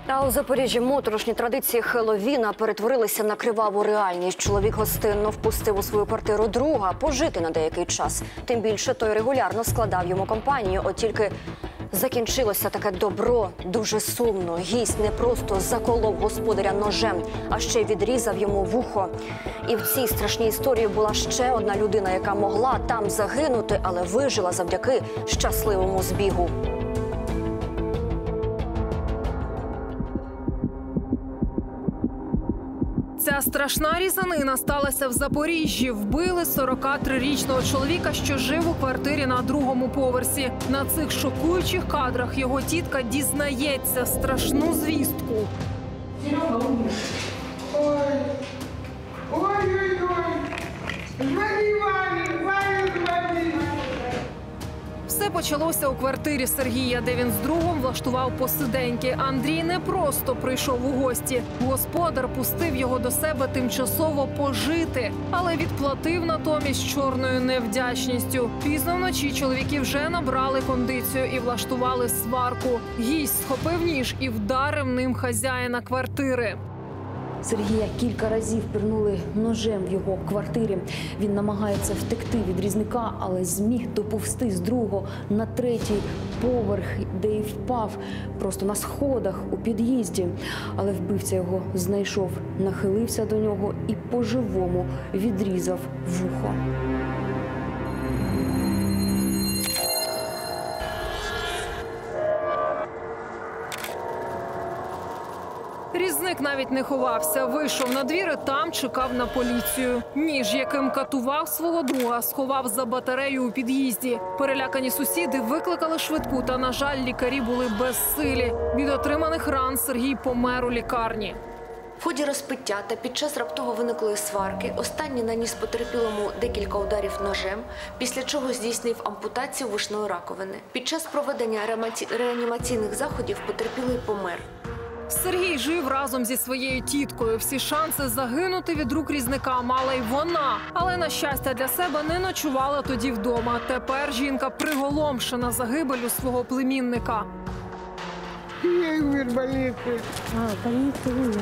А у Запоріжжі моторошні традиції Хелловіна перетворилися на криваву реальність. Чоловік гостинно впустив у свою квартиру друга пожити на деякий час. Тим більше той регулярно складав йому компанію. От тільки закінчилося таке добро дуже сумно. Гість не просто заколов господаря ножем, а ще й відрізав йому вухо. І в цій страшній історії була ще одна людина, яка могла там загинути, але вижила завдяки щасливому збігу. Ця страшна різанина сталася в Запоріжжі. Вбили 43-річного чоловіка, що жив у квартирі на другому поверсі. На цих шокуючих кадрах його тітка дізнається страшну звістку. Все почалося у квартирі Сергія, де він з другом влаштував посиденьки. Андрій не просто прийшов у гості. Господар пустив його до себе тимчасово пожити, але відплатив натомість чорною невдячністю. Пізно вночі чоловіки вже набрали кондицію і влаштували сварку. Гість схопив ніж і вдарив ним хазяїна квартири. Сергія кілька разів пірнули ножем в його квартирі. Він намагається втекти від різника, але зміг доповзти з другого на третій поверх, де й впав просто на сходах у під'їзді. Але вбивця його знайшов, нахилився до нього і по-живому відрізав вухо. Різник навіть не ховався. Вийшов на двір і там чекав на поліцію. Ніж, яким катував свого друга, сховав за батарею у під'їзді. Перелякані сусіди викликали швидку, та, на жаль, лікарі були безсилі. Від отриманих ран Сергій помер у лікарні. В ході розпиття та під час раптово виниклої сварки останній наніс потерпілому декілька ударів ножем, після чого здійснив ампутацію вушної раковини. Під час проведення реанімаційних заходів потерпілий помер. Сергій жив разом зі своєю тіткою. Всі шанси загинути від рук різника мала й вона. Але, на щастя для себе, не ночувала тоді вдома. Тепер жінка приголомшена загибелю свого племінника. Я умер в больнице. А, больниця умер.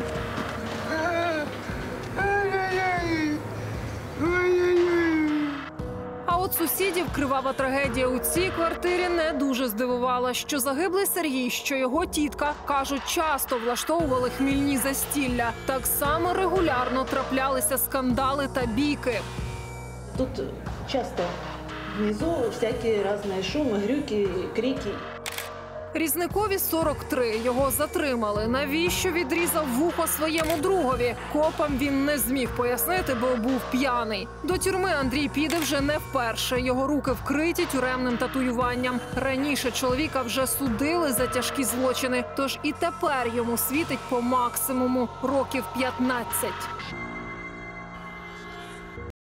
А от сусідів кривава трагедія у цій квартирі не дуже здивувала. Що загиблий Сергій, що його тітка, кажуть, часто влаштовували хмільні застілля. Так само регулярно траплялися скандали та бійки. Тут часто внизу всякие разные шумы, грюки, крики. Різникові 43. Його затримали. Навіщо відрізав вухо своєму другові? Копам він не зміг пояснити, бо був п'яний. До тюрми Андрій піде вже не вперше. Його руки вкриті тюремним татуюванням. Раніше чоловіка вже судили за тяжкі злочини. Тож і тепер йому світить по максимуму – років 15.